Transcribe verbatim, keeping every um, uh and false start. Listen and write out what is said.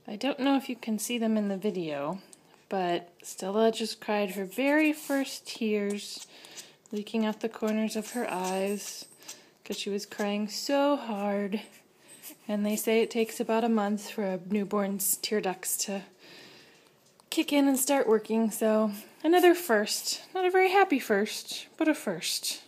I don't know if you can see them in the video, but Stella just cried her very first tears, leaking out the corners of her eyes, because she was crying so hard. And they say it takes about a month for a newborn's tear ducts to kick in and start working, so another first. Not a very happy first, but a first.